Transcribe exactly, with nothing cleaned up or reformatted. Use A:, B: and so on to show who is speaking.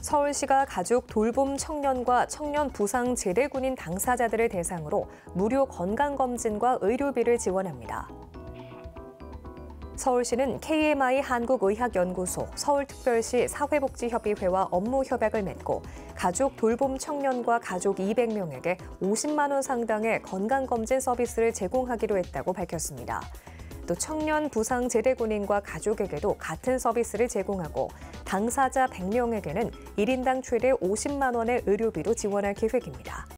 A: 서울시가 가족 돌봄 청년과 청년 부상 제대군인 당사자들을 대상으로 무료 건강검진과 의료비를 지원합니다. 서울시는 케이엠아이 한국의학연구소, 서울특별시 사회복지협의회와 업무 협약을 맺고 가족 돌봄 청년과 가족 이백 명에게 오십만 원 상당의 건강검진 서비스를 제공하기로 했다고 밝혔습니다. 또 청년 부상 제대군인과 가족에게도 같은 서비스를 제공하고 당사자 백 명에게는 일 인당 최대 오십만 원의 의료비도 지원할 계획입니다.